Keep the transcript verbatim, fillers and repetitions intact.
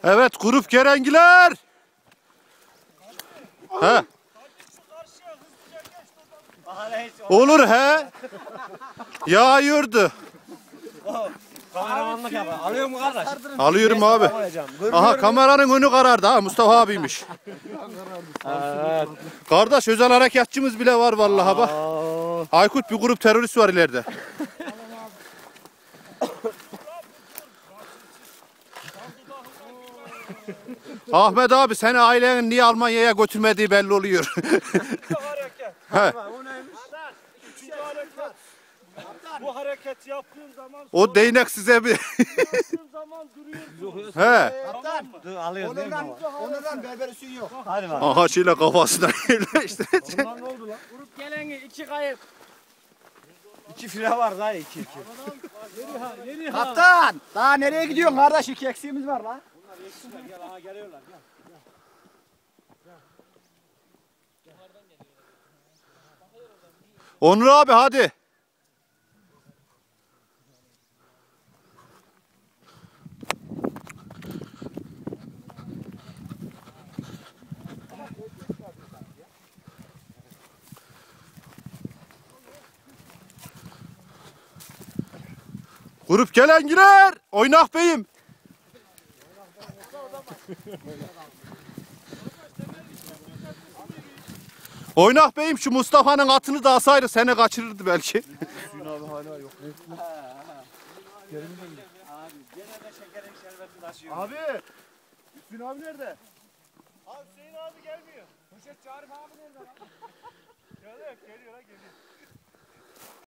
Evet grup Kerengiler. He. Olur he. Yağıyordu. Kameramanlık yapar. Alıyor mu kardeş? Alıyorum abi. Aha kameranın önü karardı ha, Mustafa abiymiş. Evet. Kardeş özel harekatçımız bile var vallahi bak. Aykut, bir grup terörist var ileride. Ahmet abi seni ailenin niye Almanya'ya götürmediği belli oluyor. He. Üçüncü hareket. Bu hareket yaptığın zaman O değnek size bir... yaptığın zaman duruyorsun. He. Tamam mı? Dur alıyoruz değil mi baba? Onlardan berberüsün yok. Hadi bak. Aha şöyle kafasına yerleştirecek. Ondan ne oldu lan? Grup geleni iki kayıp. İki fire var daha iki iki. Yeni ha, yeni ha. Kaptan! Daha nereye gidiyorsun kardeş? İki eksiğimiz var lan. Gel aha geliyorlar gel. Onur abi hadi. Grup Kelengiler. Oynak beyim. Oynak beyim, şu Mustafa'nın atını da alsaydı seni kaçırırdı belki. Hüsnü abi hala yok. Abi gene de şekerin şerbetini taşıyor. Abi. Hüsnü abi nerede? Abi Hüseyin abi gelmiyor. Poşet çağırıp abi nerede? Geliyor, geliyor, geliyor.